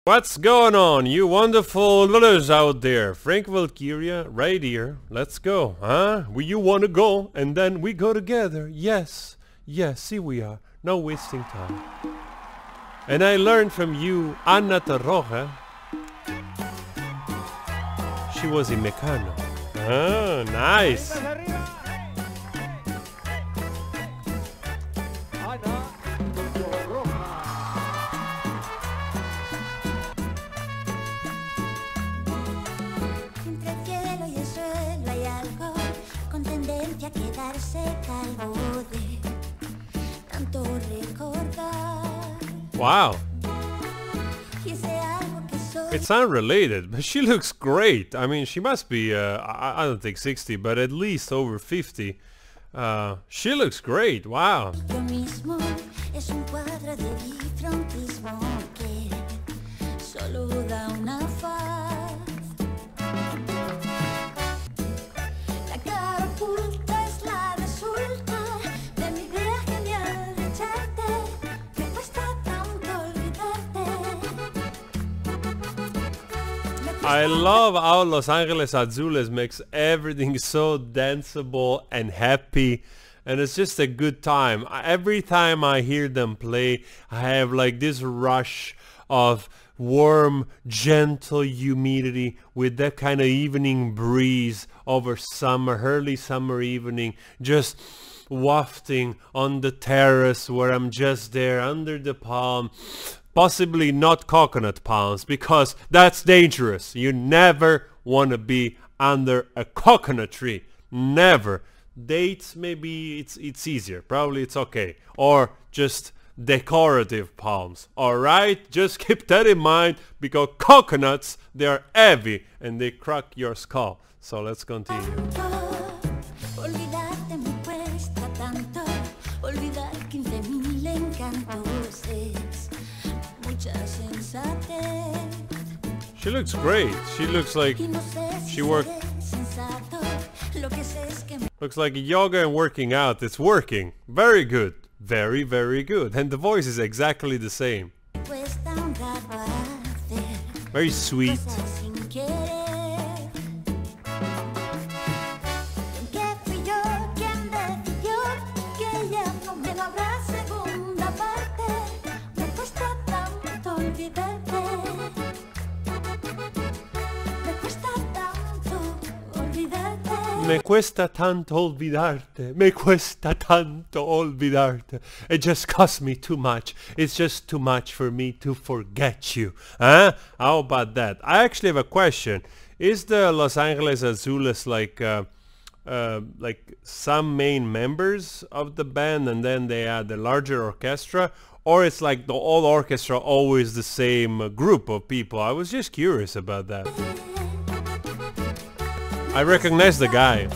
What's going on, you wonderful lovers out there? Frank Valkyria, right here. Let's go, huh? Where you wanna go, and then we go together. Yes, yes, here we are. No wasting time. And I learned from you, Anna Torroja. She was in Mecano. Oh, nice. Wow. It's unrelated, but she looks great. I mean, she must be, I don't think 60, but at least over 50. She looks great. Wow. I love how Los Ángeles Azules makes everything so danceable and happy, and it's just a good time. Every time I hear them play, I have like this rush of warm, gentle humidity with that kind of evening breeze over summer, early summer evening, just wafting on the terrace where I'm just there under the palm. Possibly not coconut palms, because that's dangerous. You never want to be under a coconut tree. Never. Dates, maybe it's easier. Probably it's okay. Or just decorative palms. Alright? Just keep that in mind, because coconuts, they are heavy and they crack your skull. So let's continue. She looks great. She looks like she worked. Looks like yoga and working out. It's working. Very good. Very, very good. And the voice is exactly the same. Very sweet. Me cuesta tanto olvidarte. Me cuesta tanto olvidarte. It just costs me too much. It's just too much for me to forget you. Huh? How about that? I actually have a question. Is the Los Ángeles Azules like some main members of the band and then they add the larger orchestra? Or it's like the whole orchestra always the same group of people? I was just curious about that. I recognize the guy.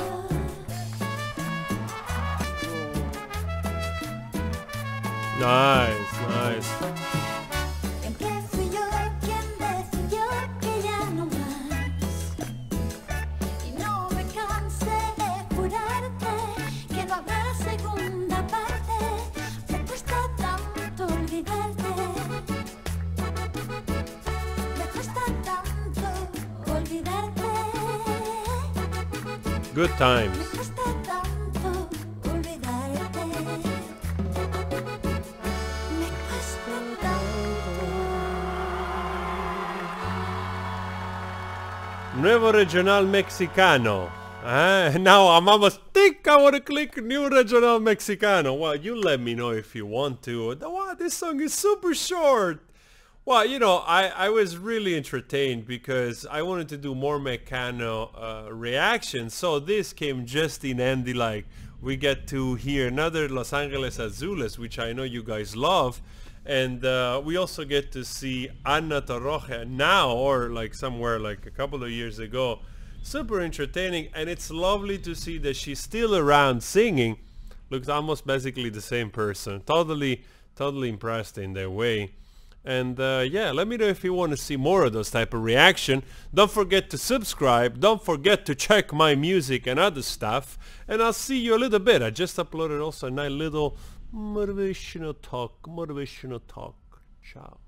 Nice, nice. Good times. Nuevo Regional Mexicano. Now I'm almost think I want to click New Regional Mexicano. Well, you let me know if you want to. Wow, this song is super short. Well, you know, I was really entertained because I wanted to do more Mecano reactions. So this came just in handy, like we get to hear another Los Ángeles Azules, which I know you guys love. And we also get to see Anna Torroja now, or like somewhere like a couple of years ago. Super entertaining, and it's lovely to see that she's still around singing. Looks almost basically the same person. Totally impressed in their way. And yeah, let me know if you want to see more of those type of reaction. Don't forget to subscribe. Don't forget to check my music and other stuff. And I'll see you a little bit. I just uploaded also a nice little motivational talk. Ciao.